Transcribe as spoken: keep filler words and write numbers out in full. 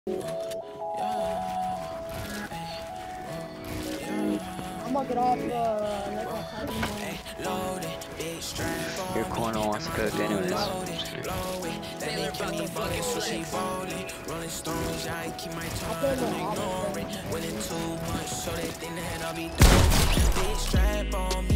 I'm gonna get off the uh, Your corner wants to cook anyways. I'll